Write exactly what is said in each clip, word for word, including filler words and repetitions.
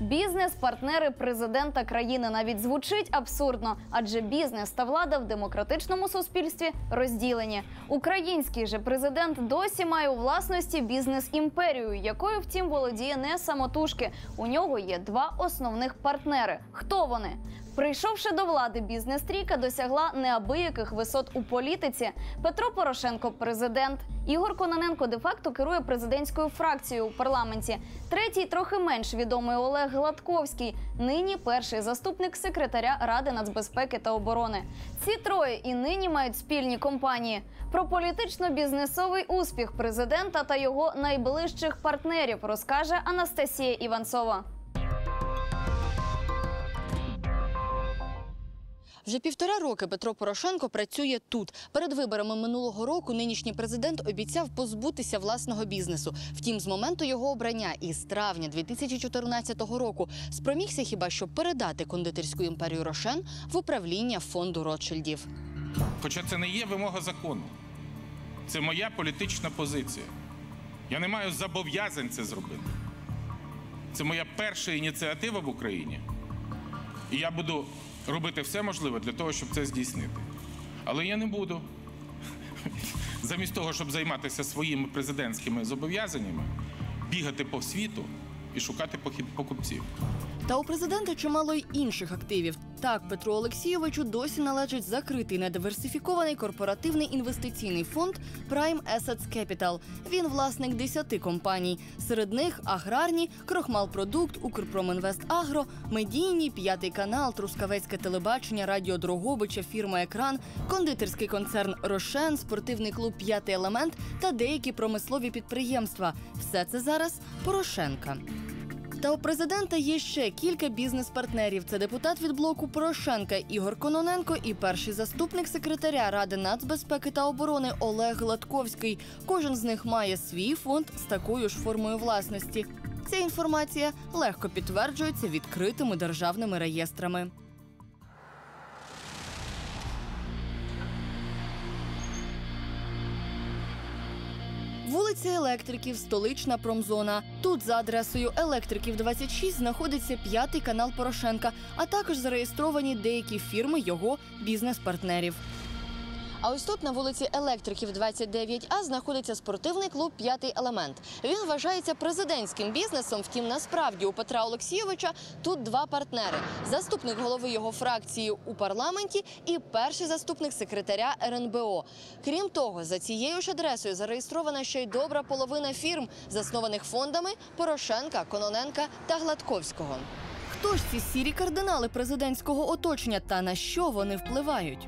Бізнес-партнери президента країни навіть звучить абсурдно, адже бізнес та влада в демократичному суспільстві розділені. Український же президент досі має у власності бізнес-імперію, якою, втім, володіє не самотужки. У нього є два основних партнери. Хто вони? Прийшовши до влади, бізнес-трійка досягла неабияких висот у політиці. Петро Порошенко – президент. Ігор Кононенко де-факто керує президентською фракцією у парламенті. Третій, трохи менш відомий Олег Гладковський, нині перший заступник секретаря Ради нацбезпеки та оборони. Ці троє і нині мають спільні компанії. Про політично-бізнесовий успіх президента та його найближчих партнерів розкаже Анастасія Іванцова. Вже півтора роки Петро Порошенко працює тут. Перед виборами минулого року нинішній президент обіцяв позбутися власного бізнесу. Втім, з моменту його обрання із травня дві тисячі чотирнадцятого року спромігся хіба що передати кондитерську імперію «Рошен» в управління фонду Ротшильдів. Хоча це не є вимога закону. Це моя політична позиція. Я не маю зобов'язань це зробити. Це моя перша ініціатива в Україні. І я буду робити все можливе для того, щоб це здійснити. Але я не буду. Замість того, щоб займатися своїми президентськими зобов'язаннями, бігати по світу і шукати покупців. Та у президента чимало й інших активів. Так, Петру Олексійовичу досі належить закритий недиверсифікований корпоративний інвестиційний фонд Prime Assets Capital. Він власник десяти компаній. Серед них аграрні, Крохмалпродукт, Укрпромінвестагро, медійні, П'ятий канал, Трускавецьке телебачення, Радіо Дрогобича, фірма «Екран», кондитерський концерн «Рошен», спортивний клуб «П'ятий елемент» та деякі промислові підприємства. Все це зараз Порошенка. Та у президента є ще кілька бізнес-партнерів. Це депутат від блоку Порошенка Ігор Кононенко і перший заступник секретаря Ради нацбезпеки та оборони Олег Гладковський. Кожен з них має свій фонд з такою ж формою власності. Ця інформація легко підтверджується відкритими державними реєстрами. Вулиця Електриків, столична промзона. Тут за адресою Електриків двадцять шість знаходиться П'ятий канал Порошенка, а також зареєстровані деякі фірми його бізнес-партнерів. А ось тут, на вулиці Електриків двадцять дев'ять А, знаходиться спортивний клуб «П'ятий елемент». Він вважається президентським бізнесом, втім, насправді у Петра Олексійовича тут два партнери – заступник голови його фракції у парламенті і перший заступник секретаря Ер Ен Бе О. Крім того, за цією ж адресою зареєстрована ще й добра половина фірм, заснованих фондами Порошенка, Кононенка та Гладковського. Хто ж ці сірі кардинали президентського оточення та на що вони впливають?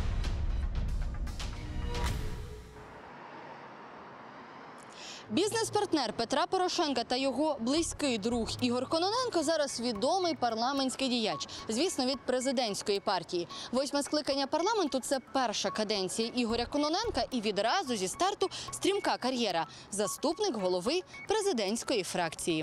Бізнес-партнер Петра Порошенка та його близький друг Ігор Кононенко зараз відомий парламентський діяч, звісно, від президентської партії. Восьме скликання парламенту – це перша каденція Ігоря Кононенка і відразу зі старту стрімка кар'єра – заступник голови президентської фракції.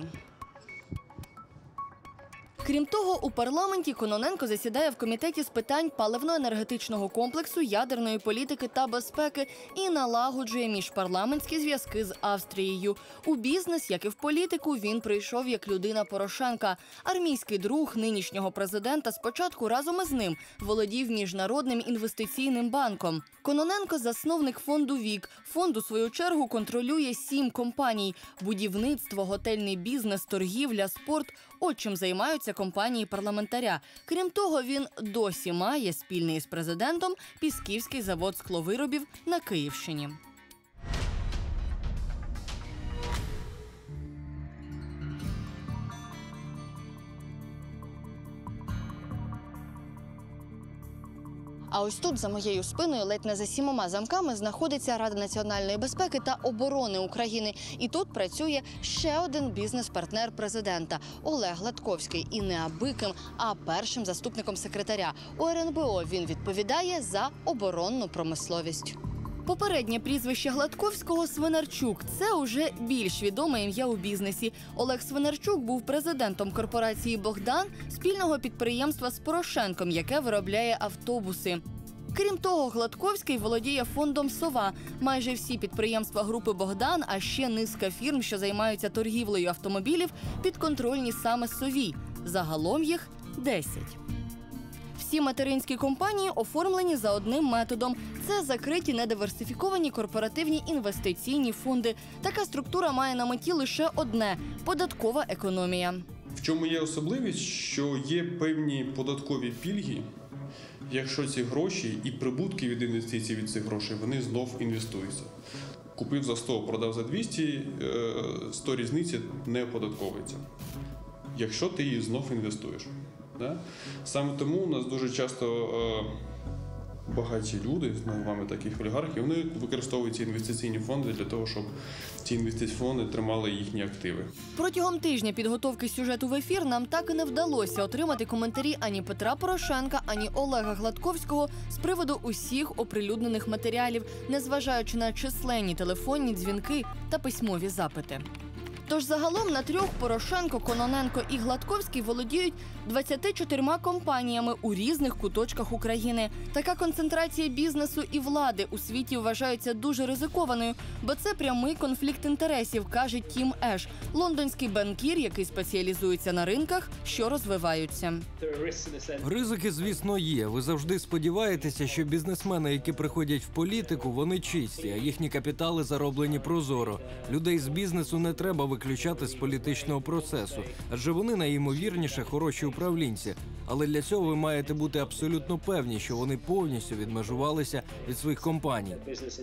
Крім того, у парламенті Кононенко засідає в комітеті з питань паливно-енергетичного комплексу, ядерної політики та безпеки і налагоджує міжпарламентські зв'язки з Австрією. У бізнес, як і в політику, він прийшов як людина Порошенка. Армійський друг нинішнього президента спочатку разом із ним володів Міжнародним інвестиційним банком. Кононенко – засновник фонду «Вік». Фонд, у свою чергу, контролює сім компаній – будівництво, готельний бізнес, торгівля, спорт – от чим займаються компанії парламентаря. Крім того, він досі має спільний із президентом Пісківський завод скловиробів на Київщині. А ось тут, за моєю спиною, ледь не за сімома замками, знаходиться Рада національної безпеки та оборони України. І тут працює ще один бізнес-партнер президента – Олег Гладковський. І не абиким, а першим заступником секретаря. У Ер Ен Бе О він відповідає за оборонну промисловість. Попереднє прізвище Гладковського – Свинарчук. Це уже більш відоме ім'я у бізнесі. Олег Свинарчук був президентом корпорації «Богдан», спільного підприємства з Порошенком, яке виробляє автобуси. Крім того, Гладковський володіє фондом «Сова». Майже всі підприємства групи «Богдан», а ще низка фірм, що займаються торгівлею автомобілів, підконтрольні саме «Сові». Загалом їх десять. Всі материнські компанії оформлені за одним методом – це закриті недиверсифіковані корпоративні інвестиційні фонди. Така структура має на меті лише одне – податкова економія. В чому є особливість, що є певні податкові пільги, якщо ці гроші і прибутки від інвестицій від цих грошей, вони знов інвестуються. Купив за сто, продав за двісті, сто різниці не оподатковується, якщо ти її знов інвестуєш. Да? Саме тому у нас дуже часто е, багаті люди, з вами таких олігархів, вони використовують ці інвестиційні фонди для того, щоб ці інвестиційні фонди тримали їхні активи. Протягом тижня підготовки сюжету в ефір нам так і не вдалося отримати коментарі ані Петра Порошенка, ані Олега Гладковського з приводу усіх оприлюднених матеріалів, незважаючи на численні телефонні дзвінки та письмові запити. Тож загалом на трьох Порошенко, Кононенко і Гладковський володіють двадцятьма чотирма компаніями у різних куточках України. Така концентрація бізнесу і влади у світі вважається дуже ризикованою, бо це прямий конфлікт інтересів, каже Тім Еш, лондонський банкір, який спеціалізується на ринках, що розвиваються. Ризики, звісно, є. Ви завжди сподіваєтеся, що бізнесмени, які приходять в політику, вони чисті, а їхні капітали зароблені прозоро. Людей з бізнесу не треба виключати з політичного процесу, адже вони найімовірніше хороші управлінці. Але для цього ви маєте бути абсолютно певні, що вони повністю відмежувалися від своїх компаній.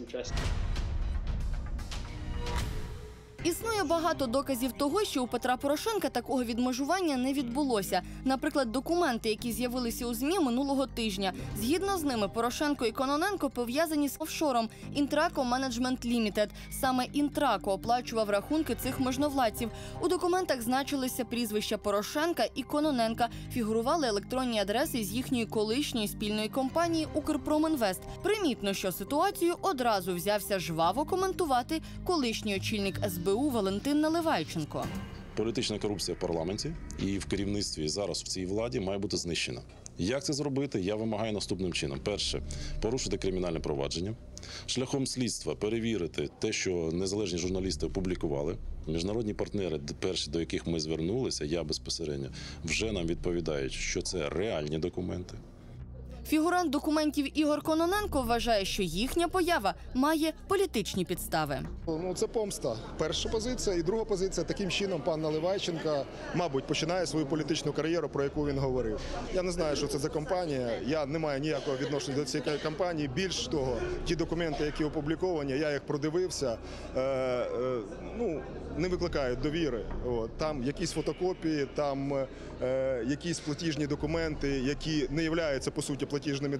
Існує багато доказів того, що у Петра Порошенка такого відмежування не відбулося. Наприклад, документи, які з'явилися у ЗМІ минулого тижня. Згідно з ними, Порошенко і Кононенко пов'язані з офшором Intraco Management Limited. Саме Intraco оплачував рахунки цих можновладців. У документах значилися прізвища Порошенка і Кононенка. Фігурували електронні адреси з їхньої колишньої спільної компанії «Укрпромінвест». Примітно, що ситуацію одразу взявся жваво коментувати колишній очільник ес бе у Валентин Наливайченко. Політична корупція в парламенті і в керівництві зараз в цій владі має бути знищена. Як це зробити? Я вимагаю наступним чином. Перше – порушити кримінальне провадження. Шляхом слідства перевірити те, що незалежні журналісти опублікували. Міжнародні партнери, перші до яких ми звернулися, я безпосередньо, вже нам відповідають, що це реальні документи. Фігурант документів Ігор Кононенко вважає, що їхня поява має політичні підстави. Ну, це помста. Перша позиція. І друга позиція. Таким чином пан Наливайченко, мабуть, починає свою політичну кар'єру, про яку він говорив. Я не знаю, що це за компанія. Я не маю ніякого відношення до цієї компанії. Більш того, ті документи, які опубліковані, я їх продивився, е, е, ну, не викликають довіри. От. Там якісь фотокопії, там е, якісь платіжні документи, які не являються, по суті, платіжними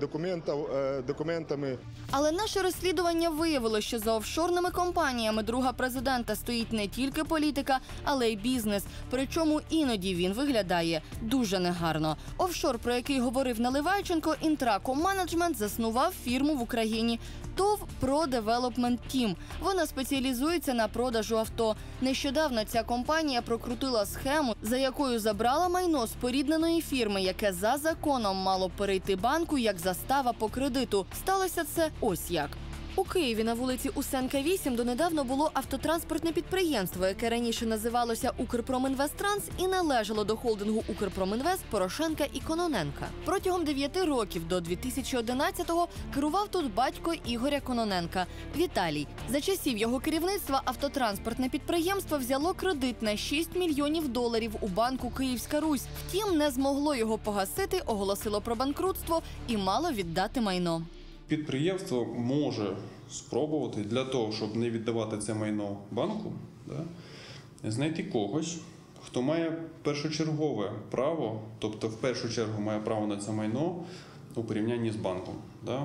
документами. Але наше розслідування виявило, що за офшорними компаніями друга президента стоїть не тільки політика, але й бізнес. Причому іноді він виглядає дуже негарно. Офшор, про який говорив Наливайченко, Intraco Management, заснував фірму в Україні. ТОВ «Про Девелопмент Тім». Вона спеціалізується на продажу авто. Нещодавно ця компанія прокрутила схему, за якою забрала майно спорідненої фірми, яке за законом мало перейти банку як застава по кредиту. Сталося це ось як. У Києві на вулиці Усенка, вісім донедавна було автотранспортне підприємство, яке раніше називалося «Укрпромінвесттранс» і належало до холдингу «Укрпромінвест» Порошенка і Кононенка. Протягом дев'яти років до дві тисячі одинадцятого керував тут батько Ігоря Кононенка – Віталій. За часів його керівництва автотранспортне підприємство взяло кредит на шість мільйонів доларів у банку «Київська Русь». Втім, не змогло його погасити, оголосило про банкрутство і мало віддати майно. Підприємство може спробувати для того, щоб не віддавати це майно банку, да, знайти когось, хто має першочергове право, тобто в першу чергу має право на це майно у порівнянні з банком, да,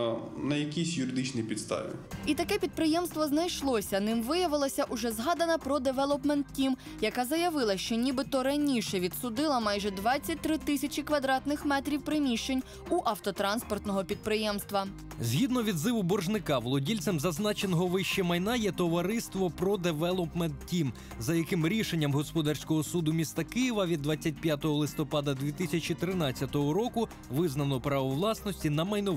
на якійсь юридичній підставі. І таке підприємство знайшлося. Ним виявилася уже згадана «Про Девелопмент Тім», яка заявила, що нібито раніше відсудила майже двадцять три тисячі квадратних метрів приміщень у автотранспортного підприємства. Згідно відзиву боржника, володільцем зазначеного вище майна є товариство «Про Девелопмент Тім», за яким рішенням Господарського суду міста Києва від двадцять п'ятого листопада дві тисячі тринадцятого року визнано право власності на майновий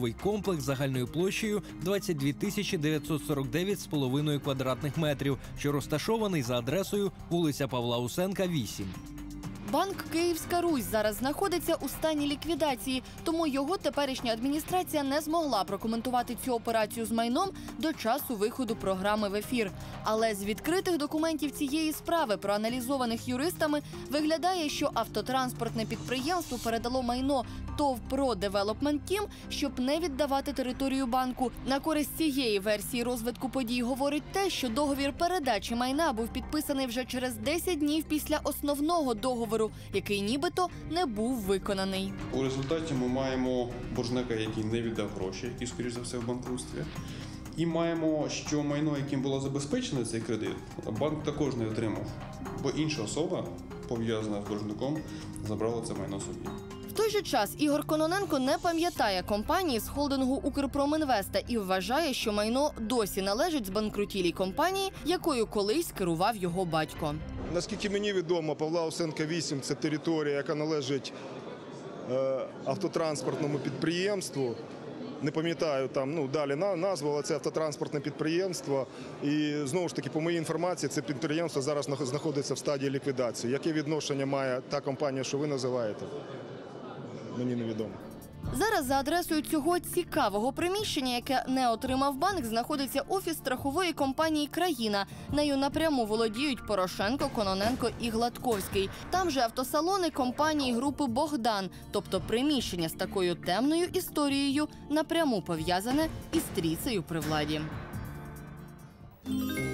житловий комплекс загальною площею двадцять дві тисячі дев'ятсот сорок дев'ять з половиною квадратних метрів, що розташований за адресою вулиця Павла Усенка, вісім. Банк «Київська Русь» зараз знаходиться у стані ліквідації, тому його теперішня адміністрація не змогла прокоментувати цю операцію з майном до часу виходу програми в ефір. Але з відкритих документів цієї справи, проаналізованих юристами, виглядає, що автотранспортне підприємство передало майно ТОВ «Про Девелопмент Тім», щоб не віддавати територію банку. На користь цієї версії розвитку подій говорить те, що договір передачі майна був підписаний вже через десять днів після основного договору, який нібито не був виконаний. У результаті ми маємо боржника, який не віддав гроші і, скоріш за все, в банкрутстві. І маємо, що майно, яким було забезпечено цей кредит, банк також не отримав, бо інша особа, пов'язана з боржником, забрала це майно собі. В той же час Ігор Кононенко не пам'ятає компанії з холдингу «Укрпромінвеста» і вважає, що майно досі належить збанкрутілій компанії, якою колись керував його батько. Наскільки мені відомо, Павла Усенка, вісім – це територія, яка належить е, автотранспортному підприємству. Не пам'ятаю там, ну, далі назву, але це автотранспортне підприємство. І, знову ж таки, по моїй інформації, це підприємство зараз знаходиться в стадії ліквідації. Яке відношення має та компанія, що ви називаєте, мені невідомо. Зараз за адресою цього цікавого приміщення, яке не отримав банк, знаходиться офіс страхової компанії «Країна». Нею напряму володіють Порошенко, Кононенко і Гладковський. Там же автосалони компанії групи «Богдан». Тобто приміщення з такою темною історією напряму пов'язане із трійцею при владі.